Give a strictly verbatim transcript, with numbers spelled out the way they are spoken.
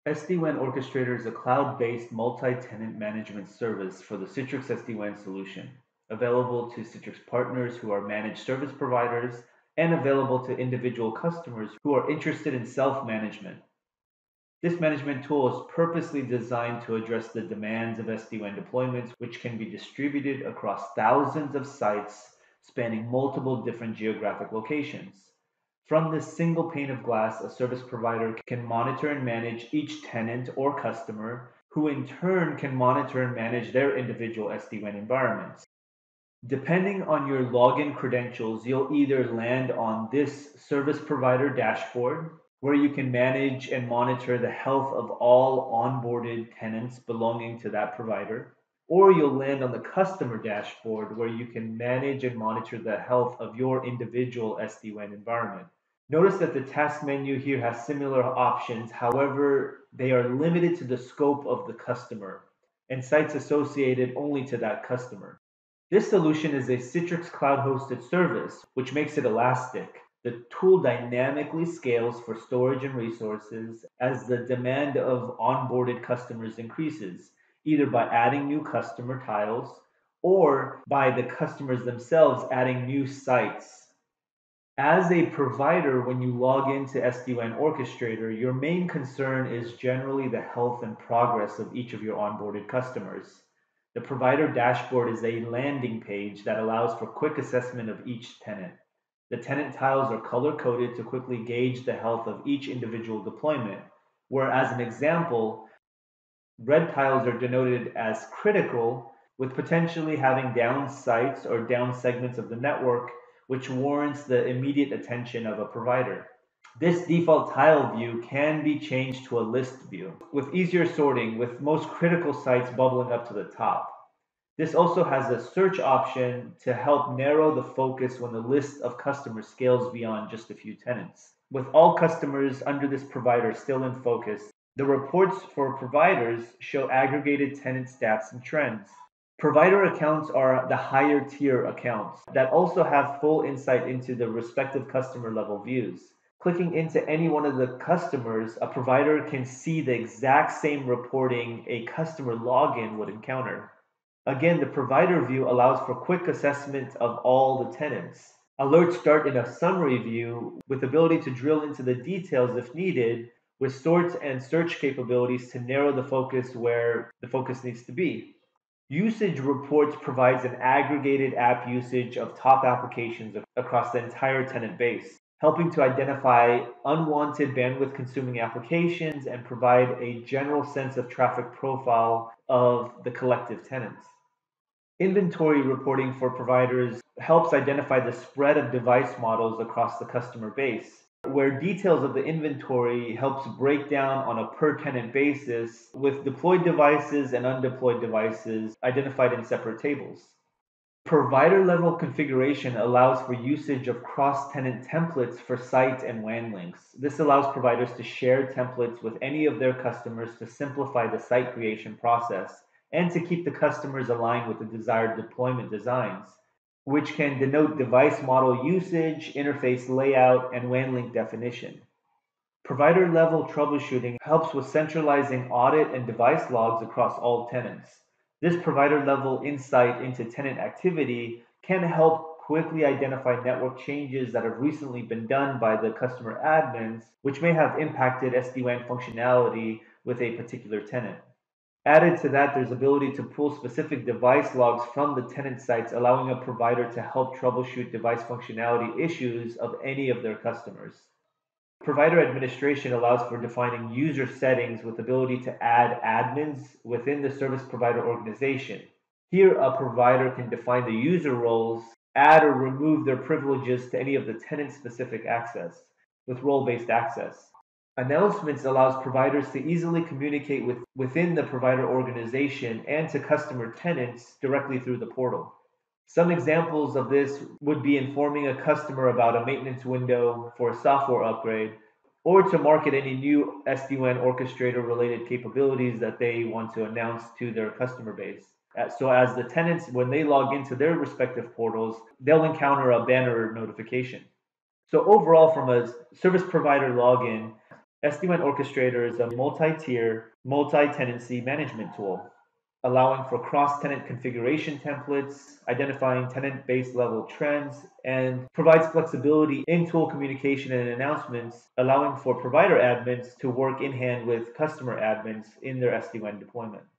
S D WAN Orchestrator is a cloud-based multi-tenant management service for the Citrix S D WAN solution, available to Citrix partners who are managed service providers and available to individual customers who are interested in self-management. This management tool is purposely designed to address the demands of S D WAN deployments, which can be distributed across thousands of sites spanning multiple different geographic locations. From this single pane of glass, a service provider can monitor and manage each tenant or customer, who in turn can monitor and manage their individual S D WAN environments. Depending on your login credentials, you'll either land on this service provider dashboard, where you can manage and monitor the health of all onboarded tenants belonging to that provider, or you'll land on the customer dashboard, where you can manage and monitor the health of your individual S D WAN environment. Notice that the task menu here has similar options, however, they are limited to the scope of the customer and sites associated only to that customer. This solution is a Citrix cloud-hosted service, which makes it elastic. The tool dynamically scales for storage and resources as the demand of onboarded customers increases, either by adding new customer tiles or by the customers themselves adding new sites. As a provider, when you log into S D WAN Orchestrator, your main concern is generally the health and progress of each of your onboarded customers. The provider dashboard is a landing page that allows for quick assessment of each tenant. The tenant tiles are color coded to quickly gauge the health of each individual deployment, where, as an example, red tiles are denoted as critical, with potentially having down sites or down segments of the network, which warrants the immediate attention of a provider. This default tile view can be changed to a list view, with easier sorting, with most critical sites bubbling up to the top. This also has a search option to help narrow the focus when the list of customers scales beyond just a few tenants. With all customers under this provider still in focus, the reports for providers show aggregated tenant stats and trends. Provider accounts are the higher tier accounts that also have full insight into the respective customer level views. Clicking into any one of the customers, a provider can see the exact same reporting a customer login would encounter. Again, the provider view allows for quick assessment of all the tenants. Alerts start in a summary view with ability to drill into the details if needed, with sorts and search capabilities to narrow the focus where the focus needs to be. Usage reports provides an aggregated app usage of top applications across the entire tenant base, helping to identify unwanted bandwidth consuming applications and provide a general sense of traffic profile of the collective tenants. Inventory reporting for providers helps identify the spread of device models across the customer base, where details of the inventory helps break down on a per tenant basis, with deployed devices and undeployed devices identified in separate tables. Provider level configuration allows for usage of cross-tenant templates for site and W A N links. This allows providers to share templates with any of their customers to simplify the site creation process and to keep the customers aligned with the desired deployment designs, which can denote device model usage, interface layout, and W A N link definition. Provider level troubleshooting helps with centralizing audit and device logs across all tenants. This provider level insight into tenant activity can help quickly identify network changes that have recently been done by the customer admins, which may have impacted S D WAN functionality with a particular tenant. Added to that, there's ability to pull specific device logs from the tenant sites, allowing a provider to help troubleshoot device functionality issues of any of their customers. Provider administration allows for defining user settings with ability to add admins within the service provider organization. Here, a provider can define the user roles, add or remove their privileges to any of the tenant-specific access with role-based access. Announcements allows providers to easily communicate with, within the provider organization and to customer tenants directly through the portal. Some examples of this would be informing a customer about a maintenance window for a software upgrade, or to market any new S D WAN orchestrator related capabilities that they want to announce to their customer base. So as the tenants, when they log into their respective portals, they'll encounter a banner notification. So overall, from a service provider login, S D WAN Orchestrator is a multi-tier, multi-tenancy management tool, allowing for cross-tenant configuration templates, identifying tenant-based level trends, and provides flexibility in tool communication and announcements, allowing for provider admins to work in hand with customer admins in their S D WAN deployment.